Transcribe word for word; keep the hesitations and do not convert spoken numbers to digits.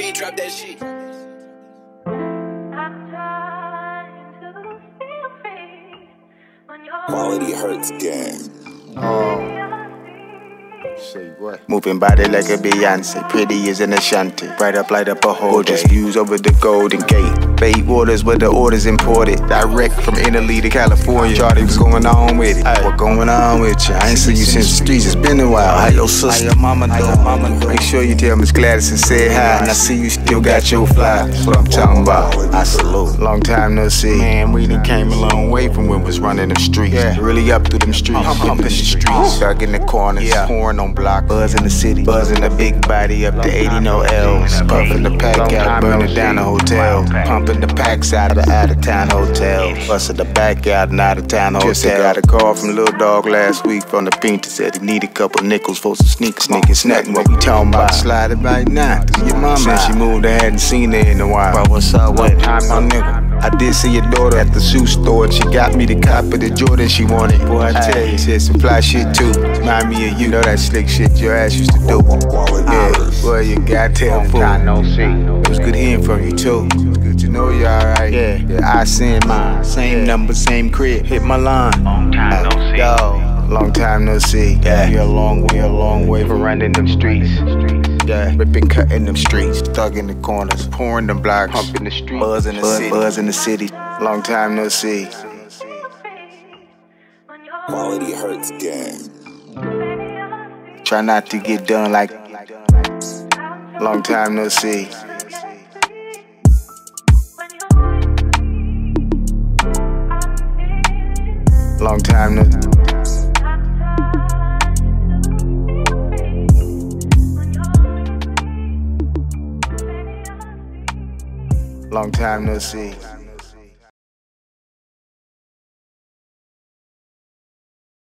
beat, drop that shit. Quality Hurts gang. Oh. Say what? Moving body like a Beyonce, pretty as an Ashanti. Bright up, light up a whole Gorgeous day. Views over the Golden Gate. Bait waters where the orders imported. Direct from Italy to California. Charlie, what's going on with it? Ay, what going on with you? I ain't seen you since the streets, it's been a while. How your sister? How your mama doing? Mama doing? Make sure you tell Miss Gladys and say hi. And I see you still got your fly. That's what I'm talking about. I salute. Long time no see. Man, we done came a long way from when we was running them streets. Yeah. Really up through them streets. Pumping the streets. Stuck in the corners. Yeah. Pouring on block. Buzz in the city. Buzz in the big body up to eighty no L's. Puffing the pack out. Burning down the hotel. Pumping the packs out of the out-of-town hotel. Busting the back out and out-of-town hotel. Just got a call from Lil Dog last week from the painter. Said he need a couple nickels for some sneakers. Sneakers, snacking. What we talking about? Slide it right now. Your mama. Since she moved, I hadn't seen her in a while. Bro, what's up? What time, my nigga? I did see your daughter at the shoe store and she got me the copy the Jordan she wanted. Boy, I tell you, she had some fly shit too. Remind me of you, know that slick shit your ass used to do. Yeah, boy, you goddamn fool. It was good hearing from you too. It was good to know you alright. Yeah, yeah, I send mine. Same number, same crib. Hit my line. Long time no see. Yo, long time no see. Yeah, you a long way, a long way from running them streets. Yeah, ripping, cutting them streets, stuck in the corners, pouring them blocks, pumping the streets, buzz in the buzz, city, buzz in the city. Long time no see. Quality Hurts gang. Try not to get done like. Long time no see. Long time no. Long time no see.